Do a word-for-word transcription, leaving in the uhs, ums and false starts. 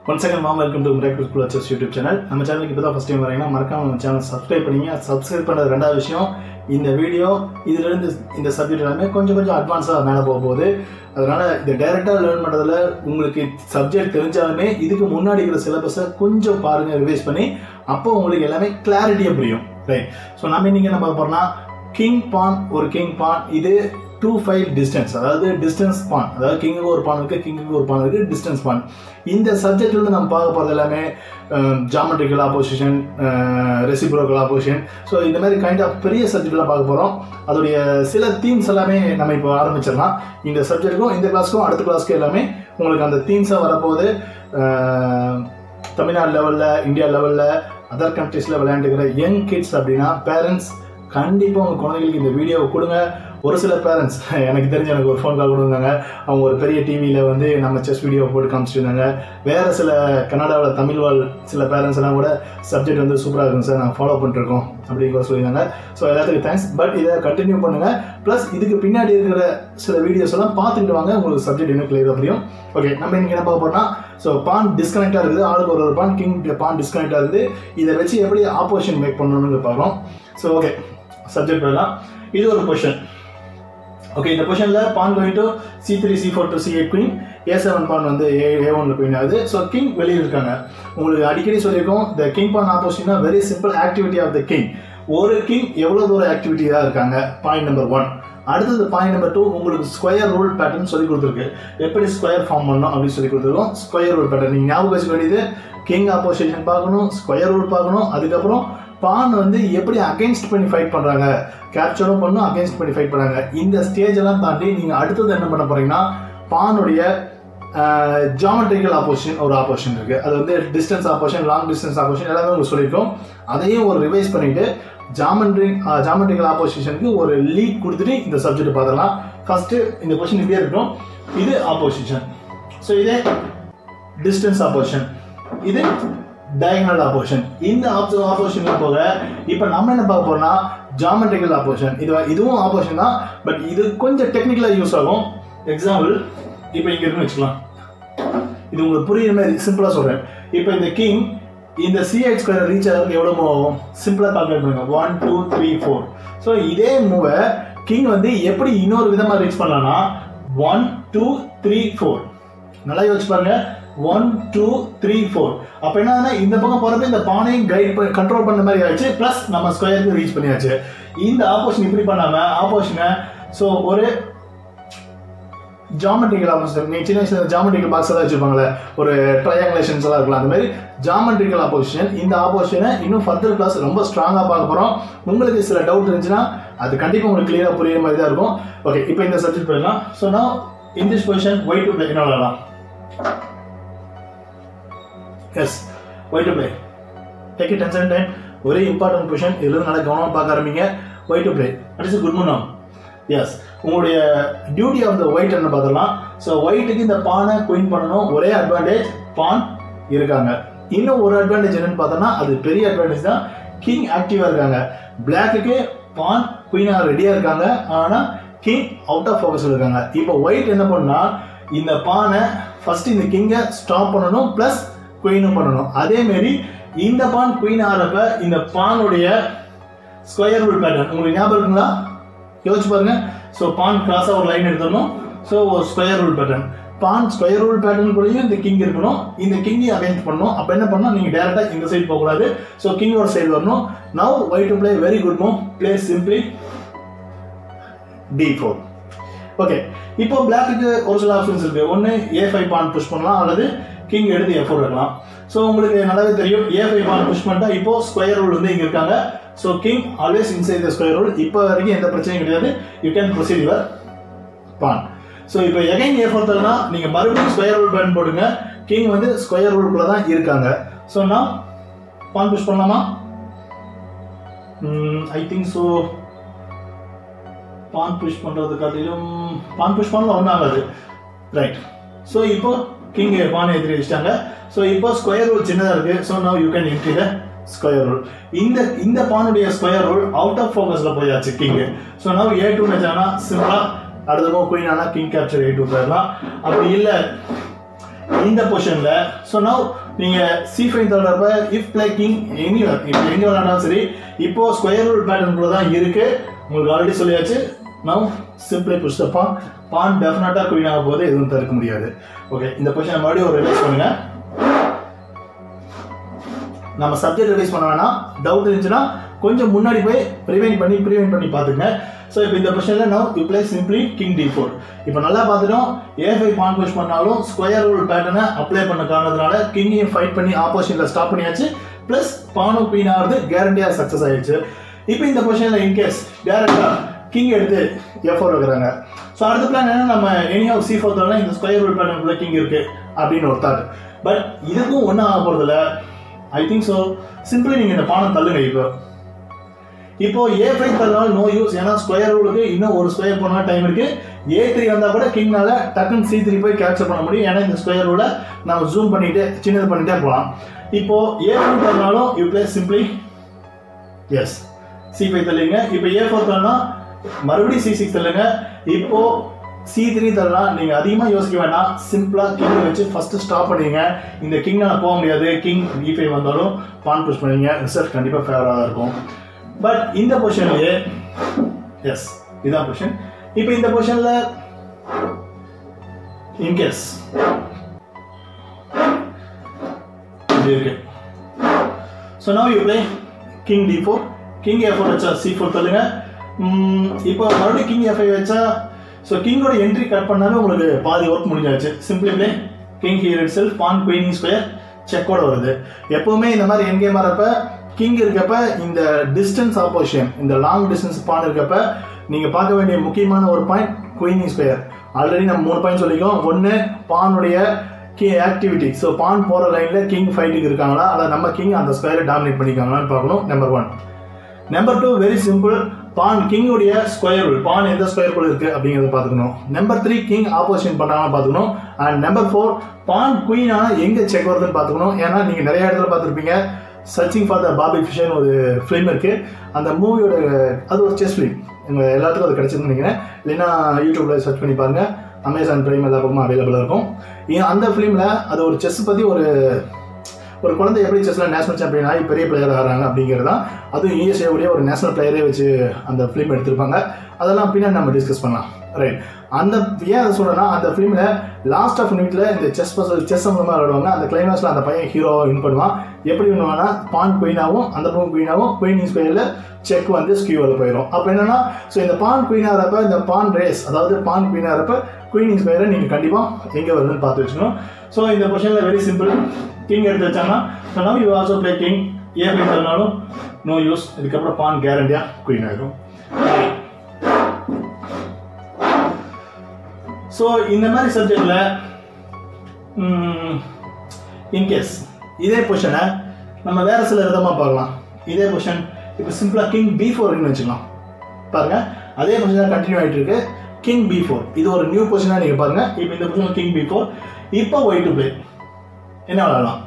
Once again, mom, welcome to Miracle School of Chess YouTube channel. நம்ம சேனலுக்கு இப்போ தான் ஃபர்ஸ்ட் டைம் வரீங்கன்னா மறக்காம நம்ம சேனல் சப்ஸ்கிரைப் பண்ணுங்க. சப்ஸ்கிரைப் பண்ணுறது ரெண்டாவது விஷயம். இந்த வீடியோ இதிலிருந்து இந்த சப்ஜெக்ட் எல்லாமே கொஞ்சம் கொஞ்சம் அட்வான்ஸாக மேலே போக போகுது. அதனால இந்த டைரெக்டாக லேர்ன் பண்ணுறதுல உங்களுக்கு சப்ஜெக்ட் தெரிஞ்சாலுமே இதுக்கு முன்னாடி இருக்கிற சிலபஸை கொஞ்சம் பாருங்கள், ரிவைஸ் பண்ணி அப்போ உங்களுக்கு எல்லாமே கிளாரிட்டியாக புரியும். ரைட். ஸோ நம்ம இன்னைக்கு என்ன பார்க்க போறோம்னா கிங் பான் ஒரு கிங் பான் இது டூ ஃபைவ் டிஸ்டன்ஸ், அதாவது டிஸ்டன்ஸ் பான், அதாவது கிங்குக்கு ஒரு பான் இருக்குது, கிங்குக்கு ஒரு பான் இருக்குது, டிஸ்டன்ஸ் பான். இந்த சப்ஜெக்ட்லேருந்து நம்ம பார்க்க போகிறது எல்லாமே geometrical opposition, reciprocal opposition. So இந்த மாதிரி கைண்ட் ஆஃப் பெரிய சப்ஜெக்ட்லாம் பார்க்க போகிறோம். அதோடைய சில தீம்ஸ் எல்லாமே நம்ம இப்போ ஆரம்பிச்சிடலாம். இந்த சப்ஜெக்ட்டுக்கும் இந்த கிளாஸுக்கும் அடுத்த கிளாஸுக்கும் எல்லாமே உங்களுக்கு அந்த தீம்ஸாக வரப்போகுது. தமிழ்நாடு லெவலில், இந்தியா லெவலில், அதர் கண்ட்ரீஸில் விளையாண்டுக்கிற யங் கிட்ஸ் அப்படின்னா பேரண்ட்ஸ் கண்டிப்பாக உங்கள் குழந்தைகளுக்கு இந்த வீடியோவை கொடுங்க. ஒரு சில பேரண்ட்ஸ் எனக்கு தெரிஞ்ச எனக்கு ஒரு ஃபோன் கால் கொடுத்தாங்க. அவங்க ஒரு பெரிய டிவியில் வந்து நம்ம செஸ் வீடியோ போட்டு காமிச்சிருந்தாங்க. வேறு சில கனடாவில் தமிழ் வாழ் சில பேரண்ட்ஸ் எல்லாம் கூட சப்ஜெக்ட் வந்து சூப்பராக இருக்கும் சார், நாங்கள் ஃபாலோ பண்ணிட்டுருக்கோம் அப்படிங்கிற சொல்லியிருந்தாங்க. ஸோ எல்லாத்துக்கும் தேங்க்ஸ். பட் இதை கண்டினியூ பண்ணுங்கள். ப்ளஸ் இதுக்கு பின்னாடி இருக்கிற சில வீடியோஸ் எல்லாம் பார்த்துக்கிட்டு வாங்க, உங்களுக்கு சப்ஜெக்ட் இன்னும் கிளியராக புரியும். ஓகே, நம்ம இன்னைக்கு என்ன பார்க்க போறோம்னா, ஸோ பான் டிஸ்கனெக்டாக இருக்குது, ஆளுக்கு ஒரு ஒரு பான், கிங் பான் டிஸ்கனெக்டாக இருக்குது. இதை வச்சு எப்படி ஆப்போசிஷன் மேக் பண்ணணும்னு பார்க்குறோம். ஸோ ஓகே, சப்ஜெக்ட் வரலாம். இது ஒரு பொசிஷன். ஓகே, இந்த பொசிஷனில் pawn going to C three C four to C eight queen, A seven pawn வந்து ஏ ஏ ஒன்ல குயின் ஆகுது. ஸோ கிங் வெளியில் இருக்காங்க. உங்களுக்கு அடிக்கடி சொல்லியிருக்கோம், த கிங் பான் ஆப்போசிஷனா very simple activity of the king. ஒரு கிங் எவ்வளோ தூரம் ஆக்டிவிட்டியாக இருக்காங்க, பாயிண்ட் நம்பர் ஒன். அடுத்தது பாயிண்ட் நம்பர் டூ, உங்களுக்கு ஸ்கொயர் ரூல் பேட்டர்ன் சொல்லி கொடுத்துருக்கு. எப்படி ஸ்கொயர் ஃபார்ம் பண்ணணும் அப்படின்னு சொல்லி கொடுத்துருக்கோம். ஸ்கொயர் ரூல் பேட்டர்ன் நீங்கள் ஞாபகம் வச்சுக்க வேண்டியது, கிங் ஆப்போசிஷன் பார்க்கணும், ஸ்கொயர் ரூல் பார்க்கணும், அதுக்கப்புறம் பான் வந்து எப்படி அகெயின்ஸ்ட் பண்ணி ஃபைட் பண்ணுறாங்க, கேப்சரும் பண்ணும், அகெயின்ஸ்ட் பண்ணி ஃபைட் பண்ணுறாங்க. இந்த ஸ்டேஜ் எல்லாம் தாண்டி நீங்கள் அடுத்தது என்ன பண்ண போறீங்கன்னா, பானுடைய ஜாமெட்ரிக்கல் ஆப்போசிஷன் ஒரு ஆப்போசிஷன் இருக்குது. அது வந்து distance opposition, long distance opposition எல்லாமே உங்களுக்கு சொல்லியிருக்கோம். அதையும் ஒரு ரிவைஸ் பண்ணிட்டு ஜாமெட்ரி ஜாமெட்ரிக்கல் ஆப்போசிஷனுக்கு ஒரு லீட் கொடுத்துட்டு இந்த சப்ஜெக்ட் பார்த்துக்கலாம். ஃபர்ஸ்ட் இந்த கொஸ்டின் இப்படியே இருக்கும். இது ஆப்போசிஷன். ஸோ இதே டிஸ்டன்ஸ் ஆப்போசிஷன், இது டயகனல் ஆப்போசிஷன். இந்த ஆப்போசிஷன்ல போக இப்போ நம்ம என்ன பார்க்க போறோம்னா ஜாமெட்ரிக்கல் ஆப்போசிஷன். இது இதுவும் ஆப்போசிஷன் தான், பட் இது கொஞ்சம் டெக்னிக்கலா யூஸ் ஆகும். எக்ஸாம்பிள் இப்போ இங்க இருக்குன்னு வச்சுக்கலாம். இது உங்களுக்கு புரியுற மாதிரி சிம்பிளா சொல்றேன். இப்போ இந்த கிங் இந்த சி எயிட் ஸ்கொயர் ரீச் ஆகிறதுக்கு எவ்வளோ மூவ் ஆகும், சிம்பிளா கால்குலேட் பண்ணுங்க. One two three four. So இதே மூவை கிங் வந்து எப்படி இன்னொரு விதமா ரீச் பண்ணலாம்னா ஒன் டூ த்ரீ ஃபோர். நல்லா யோசிச்சு பாருங்க. One two three four. அப்போ என்ன, இந்த பக்கம் போகிறது இந்த பானையும் கைட் கண்ட்ரோல் பண்ண மாதிரி ஆயிடுச்சு. ப்ளஸ் நம்ம ஸ்கொயருக்கு ரீச் பண்ணியாச்சு. இந்த ஆப்போசிஷன் இப்படி பண்ணாம ஆப்போசிஷனை ஸோ ஒரு ஜாமெட்ரிக்கல் ஆப்போசிஷன், நீ சின்ன சின்ன ஜாமெட்ரிக்கல் பாக்ஸ் எல்லாம் வச்சிருப்பாங்களே, ஒரு ட்ரையாங்குலேஷன்ஸ் எல்லாம் இருக்கலாம், அந்த மாதிரி ஜாமெட்ரிக்கல் ஆப்போசிஷன். இந்த ஆப்போசிஷனை இன்னும் ஃபர்தர் கிளாஸ் ரொம்ப ஸ்ட்ராங்காக பார்க்க போகிறோம். உங்களுக்கு சில டவுட் இருந்துச்சுன்னா அது கண்டிப்பாக உங்களுக்கு கிளியராக புரியுற மாதிரி தான் இருக்கும். ஓகே, இப்போ இந்த சப்ஜெக்ட் போயிடலாம். ஸோ நான் in this position white to play என்ன விளையாடலாம். Yes, white to play. Take it tension time. ஒரே இம்பார்ட்டன்ட் பொசிஷன். இதுல நல்லா கவனமாக பார்க்க ஆரம்பிங்க. White to play. That is good move now. Yes, உங்களுடைய டியூட்டி ஆஃப் த ஒயிட் என்ன பார்த்துடலாம். ஸோ ஒயிட்டுக்கு இந்த பானை குயின் பண்ணணும். ஒரே அட்வான்டேஜ், பான் இருக்காங்க. இன்னும் ஒரு அட்வான்டேஜ் என்னன்னு பார்த்தோம்னா, அது பெரிய அட்வான்டேஜ் தான், கிங் ஆக்டிவா இருக்காங்க. பிளாக்குக்கு பான் குயினா ரெடியா இருக்காங்க, ஆனா கிங் அவுட் ஆஃப் ஃபோக்கஸ் இருக்காங்க. இப்போ ஒயிட் என்ன பண்ணா, இந்த பானை ஃபர்ஸ்ட் இந்த கிங்கை ஸ்டாப் பண்ணணும், பிளஸ் குயினும் பண்ணணும். அதே மாதிரி இந்த பான் குயின் ஆறப்ப இந்த பானுடைய ஸ்கொயர் ரூல் பேட்டர்ன் உங்களுக்கு ஞாபகம் இருக்குங்களா? யோசிச்சு பாருங்க. ஸோ பான் கிராஸா ஒரு லைன் எடுத்துடணும். ஸோ ஒரு square rule pattern, pawn square rule pattern கூடயும் இந்த கிங் இருக்கணும். இந்த கிங்கை அரேஞ்ச் பண்ணணும். அப்போ என்ன பண்ணணும், நீங்க டைரக்டா இந்த சைடு போகக்கூடாது. ஸோ கிங் ஒரு சைடு வரணும். Now white to play very good move. Play simply D four. Okay, இப்போ பிளாக்கு ஒரு சில ஆப்ஷன்ஸ் இருக்கு. ஒன்று ஏ ஃபைவ் பான் புஷ் பண்ணலாம், அல்லது கிங் எடுத்து எஃப் ஃபோர் வைக்கலாம். ஸோ உங்களுக்கு நல்லாவே தெரியும், ஏ ஃபைவ் பான் புஷ் பண்ணிட்டா இப்போ ஸ்கொயர் ரூல் வந்து இங்க இருக்காங்க. So king always inside the square rule. இப்போ வரைக்கும் எந்த பிரச்சனையும் கிடையாது. You can proceed your pawn. So இப்போ எகைன் ஏ ஃபோர் தரனா நீங்க மறுபடியும் ஸ்கொயர் ரூல் பேன் போடுங்க. கிங் வந்து ஸ்கொயர் ரூலுக்குள்ள தான் இருக்காங்க. ஸோ நான் பான் புஷ் பண்ணலாமா? I think so. Pawn push பண்றது காட்டிலும் பான் புஷ் பண்ணல ஒன்றும் ஆகாது. ரைட். ஸோ இப்போ கிங் பானை எதிரி வச்சிட்டாங்க. ஸோ இப்போ ஸ்கொயர் ரூல் சின்னதாக இருக்கு. So now you can entry the square rule. இந்த இந்த பானுடைய ஸ்கொயர் ரூல் அவுட் ஆஃப் ஃபோக்கஸ்ல போயாச்சு king. So now A two வச்சாங்கன்னா சிம்பிளா அடுத்த குயின் ஆனா கிங் கேப்சர் ஏ டூ போயிடலாம். அப்படி இல்லை இந்த பொசிஷன்ல ஸோ நவ் நீங்க சி ஃபைவ் தள்ளுறப்ப இஃப் பிளே கிங் எனி இப்போ எங்க விளையாண்டாலும் சரி, இப்போ ஸ்கொயர் ரூல் பேட்டர்ன் கூட தான் இருக்கு. உங்களுக்கு ஆல்ரெடி சொல்லியாச்சு. Now simply push the pawn. Pawn டெஃபினட்டா குயின் ஆக போது எதுவும் தடுக்க முடியாது. ஓகே, இந்த பொசிஷன் மறுபடியும் ஒரு ரிவைஸ் பண்ணுங்க. நம்ம சப்ஜெக்ட் ரிவைஸ் பண்ண வேணாம். டவுட் இருந்துச்சுன்னா கொஞ்சம் முன்னாடி போய் ரிவைண்ட் பண்ணி ப்ரிவைண்ட் பண்ணி பார்த்துங்க. ஸோ இப்போ இந்த பொசிஷனில் now you play simply king D four. இப்போ நல்லா பார்த்துட்டோம், ஏ ஃபைவ் பான் புஷ் பண்ணாலும் ஸ்கொயர் ரூல் பேட்டர்னை அப்ளை பண்ண காரணத்தினால கிங்கையும் ஃபைட் பண்ணி ஆப்போசிட்டில் ஸ்டாப் பண்ணியாச்சு. ப்ளஸ் பானும் குயின் ஆகிறது கேரண்டியாக சக்ஸஸ் ஆயிடுச்சு. இப்போ இந்த பொசிஷனில் இன்கேஸ் டேரக்டாக கிங் எடுத்து எஃப் ஃபோர் வைக்கிறாங்க. ஸோ அடுத்த பிளான் என்ன, நம்ம எனி ஆஃப் சி ஃபோர் தரலாம், இந்த ஸ்கொயர் ரூல் பேட்டர்னுக்குள்ள கிங் இருக்கு அப்படின்னு ஒரு தாட். பட் இதுக்கும் ஒன்றும் ஆக போகிறதில்ல. ஐ திங்க் ஸோ சிம்பிளி நீங்கள் இந்த பானை தள்ளுங்க. இப்போ இப்போ ஏ ஃபைவ் தள்ளினாலும் நோ யூஸ், ஏன்னா ஸ்கொயர் ரூலுக்கு இன்னும் ஒரு ஸ்கொயர் போனால் டைம் இருக்கு. ஏ த்ரீ வந்தால் கூட கிங்னால டக்குன்னு சி த்ரீ போய் கேப்சர் பண்ண முடியும். ஏன்னா இந்த ஸ்கொயர் ரூலை நம்ம ஜூம் பண்ணிட்டு சின்னது பண்ணிட்டே போகலாம். இப்போ ஏ ஃபைவ் தள்ளினாலும் you play simply yes C five தள்ளிங்க. இப்போ ஏ ஃபோர் தள்ளினா மறுபடியும் சி சிக்ஸ் தள்ளுங்க. இப்போ சி த்ரீ தரலாம். நீங்க அதிகமாக யோசிக்க வேண்டாம், சிம்பிளா கிங் வச்சு ஃபர்ஸ்ட் ஸ்டாப் பண்ணுவீங்க. இந்த கிங்னால போக முடியாது. கிங் இ ஃபைவ் வந்தாலும் பான் புஷ் பண்ணுவீங்க. ரிசல்ட் கண்டிப்பாக ஃபேவராக இருக்கும். பட் இந்த பொசிஷன்லயே எஸ் இதான் பொசிஷன். இப்போ இந்த பொசிஷன்ல இன்கேஸ் இது இருக்கு. So now you play king D four. King F four வச்சா சி ஃபோர் தள்ளுங்க. இப்போ மறுபடியும் கிங் எஃப் ஃபைவ் வச்சா ஸோ கிங்கோட என்ட்ரி கட் பண்ணாலும் உங்களுக்கு பாதி ஒர்க் முடிஞ்சாச்சு. Simply play king here itself pawn queen square செக்கோட வருது. எப்பவுமே இந்த மாதிரி என் கேம் வரப்ப கிங் இருக்கப்ப இந்த டிஸ்டன்ஸ் ஆப்போசிஷன், இந்த லாங் டிஸ்டன்ஸ் பான் இருக்கப்ப நீங்க பார்க்க வேண்டிய முக்கியமான ஒரு பாயிண்ட் குயின் ஸ்கொயர். ஆல்ரெடி நம்ம மூணு பாயிண்ட் சொல்லிக்கோம். ஒன்று பானுடைய கி ஆக்டிவிட்டி. ஸோ பான் போகிற லைனில் கிங் ஃபைட்டுக்கு இருக்காங்களா, அதை நம்ம கிங் அந்த ஸ்கொயரை டாமினேட் பண்ணிக்காங்களான்னு பார்க்கணும். Number one. Number two very simple, pawn king உடைய ஸ்கொயர் ரூல், பான் எந்த ஸ்கொயர் குள்ள இருக்கு அப்படிங்கிறத பார்த்துக்கணும். நம்பர் த்ரீ கிங் ஆப்போசிஷன் பண்ணாலும் பார்த்துக்கணும். அண்ட் நம்பர் ஃபோர் பான் குயினான எங்கே செக் வருதுன்னு பார்த்துக்கணும். ஏன்னா நீங்கள் நிறைய இடத்துல பார்த்துருப்பீங்க, searching for the Bobby Fischer ஒரு ஃபிலிம் இருக்கு. அந்த மூவியோட அது ஒரு செஸ் ஃபிலிம். எங்கள் எல்லாத்துக்கும் அது கிடைச்சிருன்னு நினைக்கிறேன். இல்லைன்னா யூடியூப்ல சர்ச் பண்ணி பாருங்க, அமேசான் பிரைம் எல்லா பக்கமும் அவைலபிளாக இருக்கும். அந்த ஃபிலிமில் அது ஒரு செஸ் பற்றி ஒரு ஒரு குழந்தை எப்படி செஸ்ல நேஷனல் சாம்பியன் ஆகி பெரிய பிளேயர் ஆகிறாங்க அப்படிங்கிறது தான். அதுவும் யூஎஸ்ஏவுடைய ஒரு நேஷனல் பிளேயரே வச்சு அந்த ஃபிலிம் எடுத்திருப்பாங்க. அதெல்லாம் பின்னாடி நம்ம டிஸ்கஸ் பண்ணலாம். ரைட். அந்த ஏன் அதை சொல்றேன்னா, அந்த ஃபிலிம்ல லாஸ்ட் ஆஃப் மினிட்ல இந்த செஸ் பசல் செஸ் சம்பந்தமாக விளையாடுவாங்க. அந்த கிளைமேக்ஸ்ல அந்த பையன் ஹீரோவை வின் பண்ணுவான். எப்படி வின்னுவானா, பான் குயினாவும் அந்த பக்கம் குயினாவும் குயின் ஸ்கொயர்ல செக் வந்து ஸ்கியூவில் போயிடும். அப்போ என்னன்னா, ஸோ இந்த பான் குயின் ஆகிறப்ப இந்த பான் ரேஸ், அதாவது பான் குயின் ஆகிறப்ப குயின் ஸ்கொயரை நீங்கள் கண்டிப்பாக எங்கே வருதுன்னு பார்த்து வச்சுக்கணும். ஸோ இந்த பொசிஷனில் வெரி சிம்பிள், கிங் எடுத்து வச்சாங்கன்னா so now you also play king. A five தரனாலும் நோ யூஸ். இதுக்கப்புறம் பான் கேரண்டியா குயின் ஆகிடும். ஸோ இந்த மாதிரி சப்ஜெக்ட்ல இன்கேஸ் இதே பொசிஷனை நம்ம வேற சில விதமாக பார்க்கலாம். இதே பொசிஷன் இப்போ சிம்பிளாக கிங் பி ஃபோர்னு வச்சுக்கலாம். பாருங்க, அதே பொசிஷனாக கண்டினியூ ஆகிட்டு இருக்கு. கிங் பி ஃபோர் இது ஒரு நியூ பொசிஷனாக நீங்கள் பாருங்க. இப்போ இந்த பொசிஷன் கிங் பி ஃபோர். இப்போ ஒய் டு பிளே என்ன விளையாடலாம்.